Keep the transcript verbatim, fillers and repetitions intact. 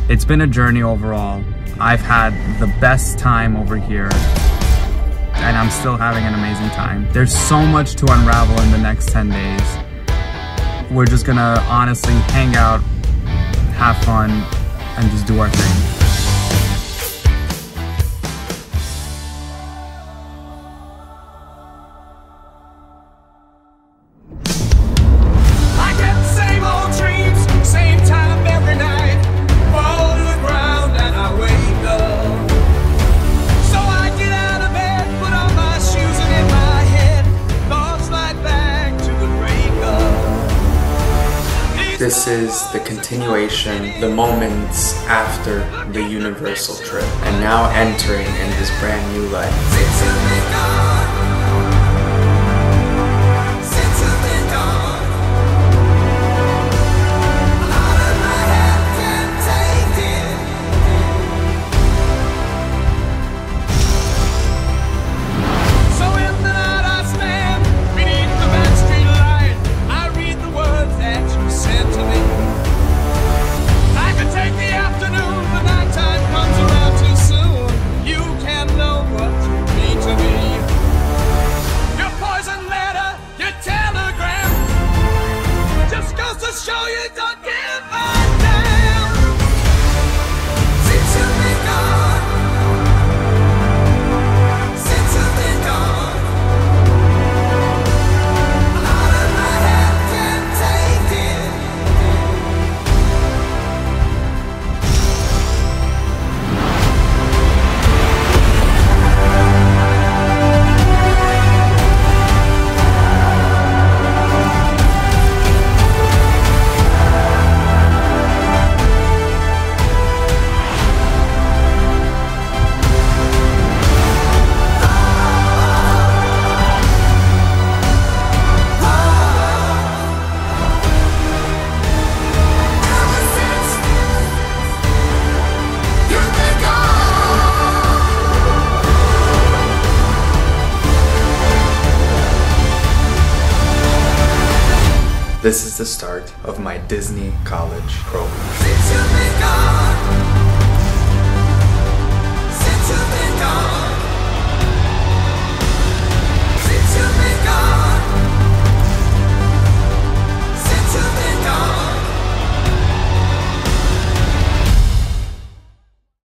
It's been a journey overall. I've had the best time over here, and I'm still having an amazing time. There's so much to unravel in the next ten days. We're just gonna honestly hang out, have fun, and just do our thing. This is the continuation, the moments after the Universal trip, and now entering in this brand new life. This is the start of my Disney college program.